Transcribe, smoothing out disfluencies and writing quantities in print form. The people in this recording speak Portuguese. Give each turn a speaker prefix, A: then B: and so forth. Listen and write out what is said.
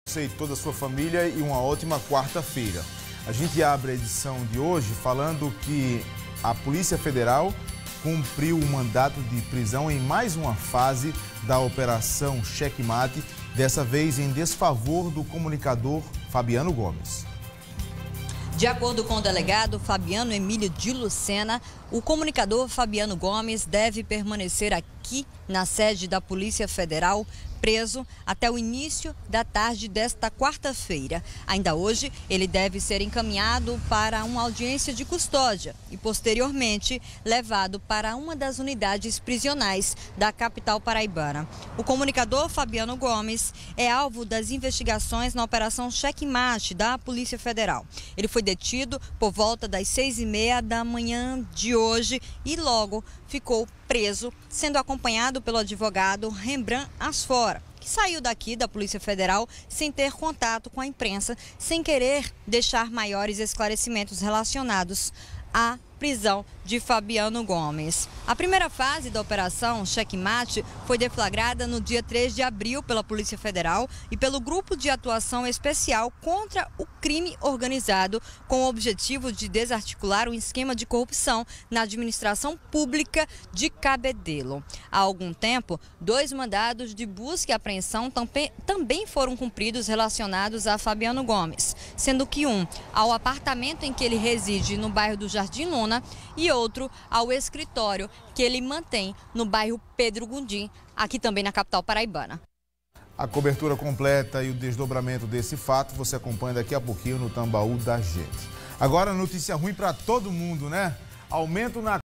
A: Você e toda a sua família e uma ótima quarta-feira. A gente abre a edição de hoje falando que a Polícia Federal cumpriu o mandato de prisão em mais uma fase da Operação Checkmate, dessa vez em desfavor do comunicador Fabiano Gomes.
B: De acordo com o delegado Fabiano Emílio de Lucena, o comunicador Fabiano Gomes deve permanecer aqui na sede da Polícia Federal, preso até o início da tarde desta quarta-feira. Ainda hoje, ele deve ser encaminhado para uma audiência de custódia e, posteriormente, levado para uma das unidades prisionais da capital paraibana. O comunicador Fabiano Gomes é alvo das investigações na Operação Checkmate da Polícia Federal. Ele foi detido por volta das 6h30 da manhã de hoje e logo ficou preso, sendo acompanhado pelo advogado Rembrandt Asfora, que saiu daqui da Polícia Federal sem ter contato com a imprensa, sem querer deixar maiores esclarecimentos relacionados à prisão de Fabiano Gomes. A primeira fase da Operação Checkmate foi deflagrada no dia 3 de abril pela Polícia Federal e pelo Grupo de Atuação Especial contra o Crime Organizado, com o objetivo de desarticular um esquema de corrupção na administração pública de Cabedelo. Há algum tempo, 2 mandados de busca e apreensão também foram cumpridos relacionados a Fabiano Gomes, sendo que um ao apartamento em que ele reside no bairro do Jardim Luna e outro ao escritório que ele mantém no bairro Pedro Gundim, aqui também na capital paraibana.
A: A cobertura completa e o desdobramento desse fato você acompanha daqui a pouquinho no Tambaú da Gente. Agora, notícia ruim para todo mundo, né? Aumento na